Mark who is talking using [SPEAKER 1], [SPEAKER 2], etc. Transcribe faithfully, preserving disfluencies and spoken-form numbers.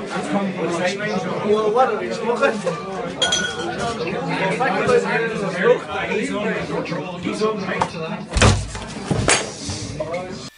[SPEAKER 1] Well, what are we smoking? He's on control. He's on right to that.